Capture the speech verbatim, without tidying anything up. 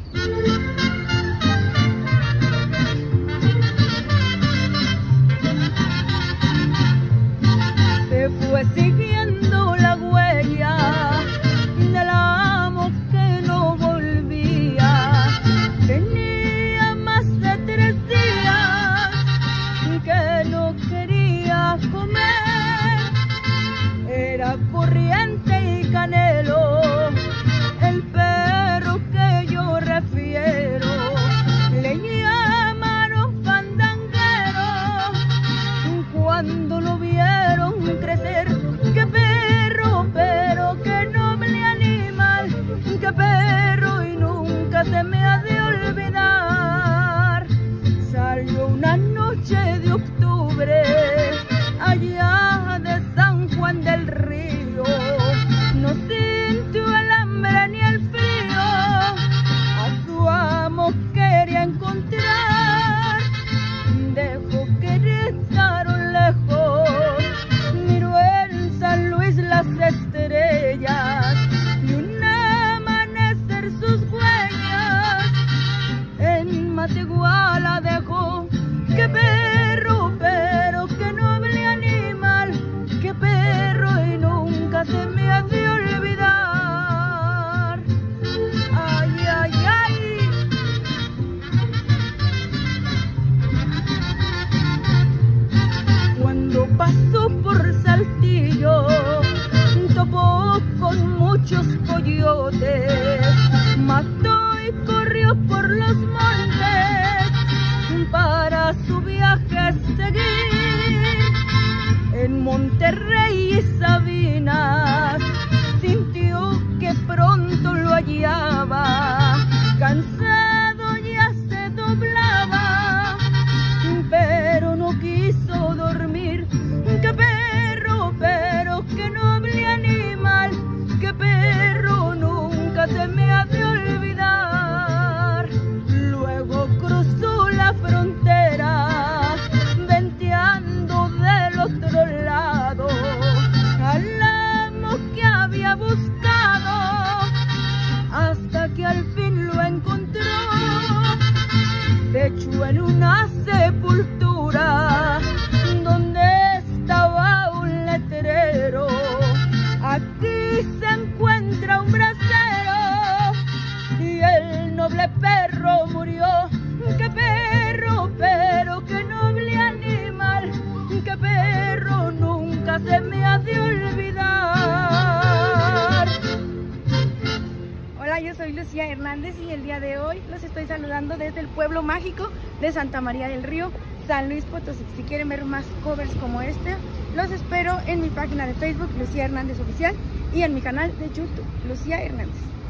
Se fue siguiendo la huella del amo que no volvía. Tenía más de tres días que no quería comer. Era Corriente y Canelo, el perro que yo refiero. Le llamaron fandanguero cuando lo vieron crecer. ¡Qué perro, pero qué noble animal! ¡Qué perro! Y nunca se me ha de olvidar. Salió una noche de octubre allá de San Juan del Río. No sintió el hambre ni el frío, a su amo quería encontrar. Dejó Querétaro lejos, miró en San Luis las estrellas y un amanecer sus huellas en Matehuala dejó. ¡Qué perro, pero qué noble animal! ¡Qué perro! Y nunca se me ha de olvidar. ¡Ay, ay, ay! Cuando pasó por Saltillo, topó con muchos coyotes, mató y corrió por los montes para su viaje seguir. En Monterrey y Sabinas sintió que pronto lo hallaba, cansado ya se doblaba, pero no quiso dormir. ¡Qué perro, pero qué noble animal! ¡Qué perro! Nunca se me ha de olvidar. Luego cruzó la frontera, venteando del otro lado al amo que había buscado, hasta que al fin lo encontró. Se echó en una sepultura donde estaba un letrero: aquí se encuentra un bracero y el noble perro murió. ¡Qué perro, pero qué noble animal! ¡Qué perro! Nunca se me ha de olvidar. Hola, yo soy Lucía Hernández y el día de hoy los estoy saludando desde el pueblo mágico de Santa María del Río, San Luis Potosí. Si quieren ver más covers como este, los espero en mi página de Facebook, Lucía Hernández Oficial, y en mi canal de YouTube, Lucía Hernández.